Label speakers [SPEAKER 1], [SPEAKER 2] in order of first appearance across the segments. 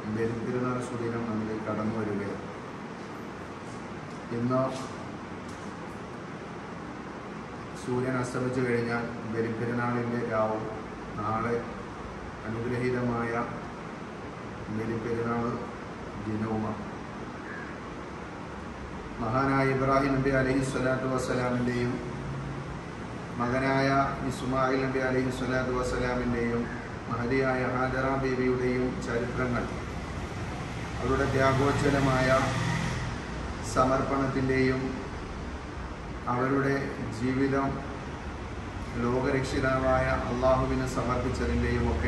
[SPEAKER 1] ബലിപ്പെരുന്നാൾ സുദിനം നമ്മിൽ കടന്നു വരികയാണ്. ഇന്ന് സൂര്യൻ അസ്തമിച്ചു കഴിഞ്ഞാൽ ബലിപ്പെരുന്നാളിൻ്റെ രാവും നാളെ അനുഗ്രഹീതമായ ബലിപ്പെരുന്നാൾ ദിനവുമാണ്. മഹാനായ ഇബ്രാഹിം നബി അലൈഹിസ്സലാത്തു വസ്സലാമിൻ്റെയും മകനായ ഇസ്മായിൽ നബി അലൈഹിസ്സലാത്തു വസ്സലാമിൻ്റെയും മഹതിയായ ഹാജറ ബീവിയുടെയും ചരിത്രങ്ങൾ അവരുടെ ത്യാഗോജ്വലമായ സമർപ്പണത്തിൻ്റെയും അവരുടെ ജീവിതം ലോകരക്ഷിതാവായ അള്ളാഹുവിന് സമർപ്പിച്ചതിൻ്റെയും ഒക്കെ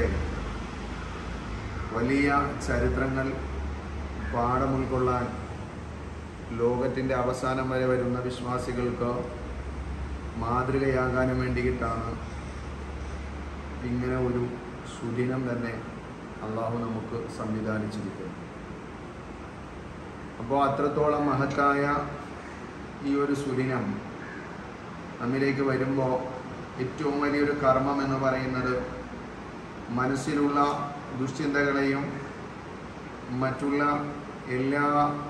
[SPEAKER 1] വലിയ ചരിത്രങ്ങൾ പാഠം ഉൾക്കൊള്ളാൻ ലോകത്തിൻ്റെ അവസാനം വരെ വരുന്ന വിശ്വാസികൾക്ക് മാതൃകയാകാനും വേണ്ടിയിട്ടാണ് ഇങ്ങനെ ഒരു സുദിനം തന്നെ അള്ളാഹു നമുക്ക് സംവിധാനിച്ചിരിക്കുന്നത്. അപ്പോൾ അത്രത്തോളം മഹത്തായ ഈ ഒരു സുദിനം നമ്മിലേക്ക് വരുമ്പോൾ ഏറ്റവും വലിയൊരു കർമ്മം എന്ന് പറയുന്നത് മനസ്സിലുള്ള ദുശ്ചിന്തകളെയും മറ്റുള്ള എല്ലാ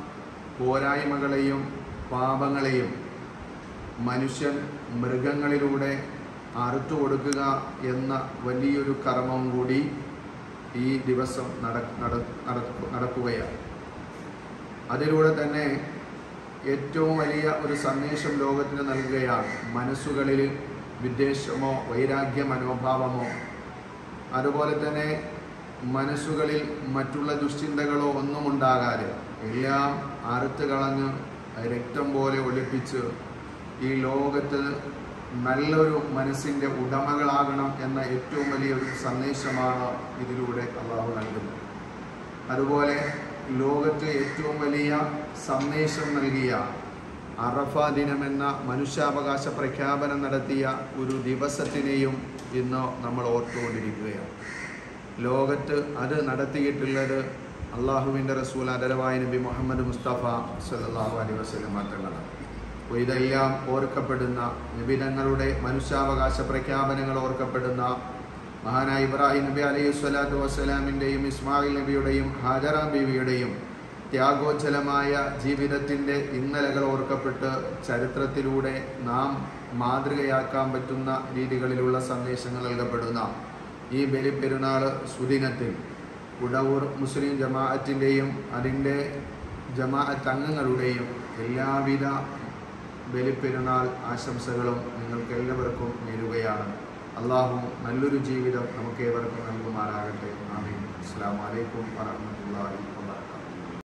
[SPEAKER 1] പോരായ്മകളെയും പാപങ്ങളെയും മനുഷ്യൻ മൃഗങ്ങളിലൂടെ അറുത്തു കൊടുക്കുക എന്ന വലിയൊരു കർമ്മം കൂടി ഈ ദിവസം നടക്കുകയാണ്. അതിലൂടെ തന്നെ ഏറ്റവും വലിയ ഒരു സന്ദേശം ലോകത്തിന് നൽകുകയാണ്. മനസ്സുകളിൽ വിദ്വേഷമോ വൈരാഗ്യ മനോഭാവമോ അതുപോലെ തന്നെ മനസ്സുകളിൽ മറ്റുള്ള ദുശ്ചിന്തകളോ ഒന്നും ഉണ്ടാകാതെ എല്ലാം അറുത്ത് കളഞ്ഞ് രക്തം പോലെ ഒലിപ്പിച്ച് ഈ ലോകത്ത് നല്ലൊരു മനസ്സിൻ്റെ ഉടമകളാകണം എന്ന ഏറ്റവും വലിയൊരു സന്ദേശമാണ് ഇതിലൂടെ അള്ളാഹു നൽകുന്നത്. അതുപോലെ ലോകത്ത് ഏറ്റവും വലിയ സന്ദേശം നൽകിയ അറഫ ദിനമെന്ന മനുഷ്യാവകാശ പ്രഖ്യാപനം നടത്തിയ ഒരു ദിവസത്തിനെയും ഇന്ന് നമ്മൾ ഓർത്തുകൊണ്ടിരിക്കുകയാണ്. ലോകത്ത് അത് നടത്തിയിട്ടുള്ളത് അള്ളാഹുവിൻ്റെ റസൂൽ ആദരവായ നബി മുഹമ്മദ് മുസ്തഫ സല്ലല്ലാഹു അലൈഹി വസല്ലം തങ്ങളാണ്. അപ്പോൾ ഇതെല്ലാം ഓർക്കപ്പെടുന്ന നിബിധങ്ങളുടെ മനുഷ്യാവകാശ പ്രഖ്യാപനങ്ങൾ ഓർക്കപ്പെടുന്ന മഹാനായ ഇബ്രാഹിം നബി അലൈഹി സ്വലാത്തു വസ്സലാമിൻ്റെയും ഇസ്മായിൽ നബിയുടെയും ഹാജറ ബീവിയുടെയും ത്യാഗോജ്വലമായ ജീവിതത്തിൻ്റെ ഇന്നലകൾ ഓർക്കപ്പെട്ട് ചരിത്രത്തിലൂടെ നാം മാതൃകയാക്കാൻ പറ്റുന്ന രീതികളിലുള്ള സന്ദേശങ്ങൾ നൽകപ്പെടുന്ന ഈ ബലിപ്പെരുന്നാൾ സുദിനത്തിൽ ഉടവൂർ മുസ്ലിം ജമാഅത്തിൻ്റെയും അതിൻ്റെ ജമാഅത്ത് അംഗങ്ങളുടെയും എല്ലാവിധ ബലിപ്പെരുന്നാൾ ആശംസകളും നിങ്ങൾക്ക് എല്ലാവർക്കും നേരുകയാണ്. അള്ളാഹു നല്ലൊരു ജീവിതം നമുക്ക് ഏവർക്കും നൽകുമാറാകട്ടെ. ആമീൻ. അസ്സലാമു അലൈക്കും വറഹ്മത്തുള്ളാഹി വബറകാതുഹു.